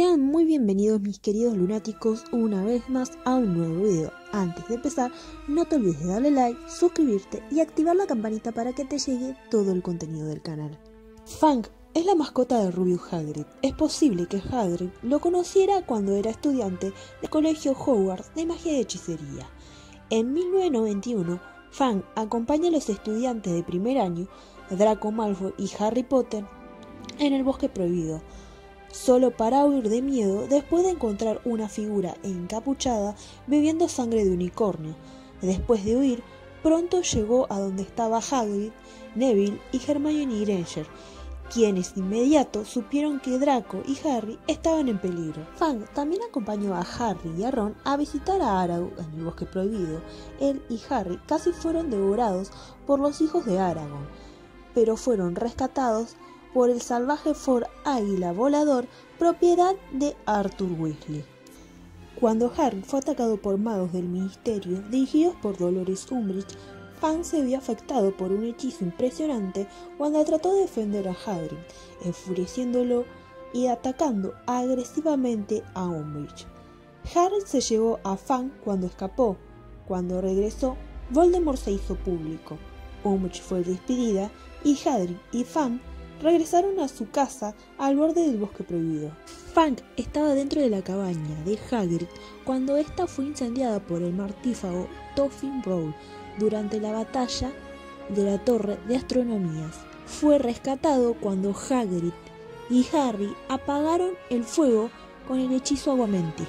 Sean muy bienvenidos mis queridos lunáticos una vez más a un nuevo video. Antes de empezar, no te olvides de darle like, suscribirte y activar la campanita para que te llegue todo el contenido del canal. Fang es la mascota de Rubius Hagrid. Es posible que Hagrid lo conociera cuando era estudiante del colegio Hogwarts de magia y hechicería. En 1991, Fang acompaña a los estudiantes de primer año, Draco Malfoy y Harry Potter, en el Bosque Prohibido, solo para huir de miedo después de encontrar una figura encapuchada bebiendo sangre de unicornio. Después de huir, pronto llegó a donde estaba Hagrid, Neville y Hermione Granger, quienes de inmediato supieron que Draco y Harry estaban en peligro. Fang también acompañó a Harry y a Ron a visitar a Aragog en el Bosque Prohibido. Él y Harry casi fueron devorados por los hijos de Aragorn, pero fueron rescatados por el salvaje Ford Águila Volador, propiedad de Arthur Weasley. Cuando Harry fue atacado por magos del Ministerio, dirigidos por Dolores Umbridge, Fang se vio afectado por un hechizo impresionante cuando trató de defender a Hagrid, enfureciéndolo y atacando agresivamente a Umbridge. Harry se llevó a Fang cuando escapó. Cuando regresó, Voldemort se hizo público. Umbridge fue despedida y Hagrid y Fang regresaron a su casa al borde del Bosque Prohibido. Fang estaba dentro de la cabaña de Hagrid cuando esta fue incendiada por el mortífago Toffin Brown durante la batalla de la Torre de Astronomías. Fue rescatado cuando Hagrid y Harry apagaron el fuego con el hechizo Aguamenti.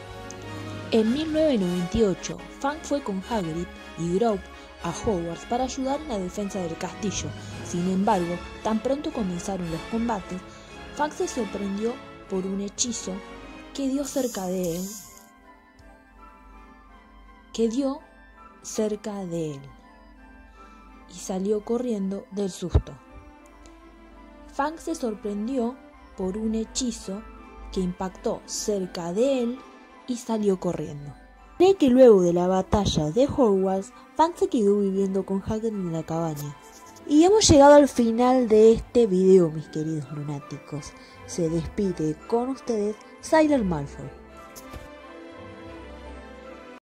En 1998, Fang fue con Hagrid y Group a Hogwarts para ayudar en la defensa del castillo. Sin embargo, tan pronto comenzaron los combates, Fang se sorprendió por un hechizo que dio cerca de él y salió corriendo del susto. Fang se sorprendió por un hechizo que impactó cerca de él y salió corriendo. Cree que luego de la batalla de Hogwarts, Fang se quedó viviendo con Hagrid en la cabaña. Y hemos llegado al final de este video, mis queridos lunáticos. Se despide con ustedes Sylar Malfoy.